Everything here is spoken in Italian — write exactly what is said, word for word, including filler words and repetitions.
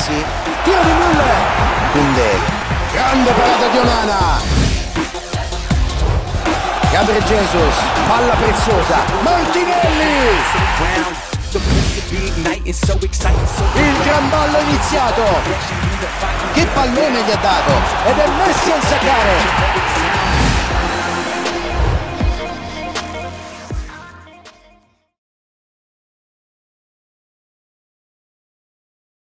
Messi, tiro di Müller, Koundé, grande parata di Onana, Gabriel Jesus, palla preziosa, Martinelli, il gran ballo iniziato, che pallone gli ha dato, ed è Messi a insaccare.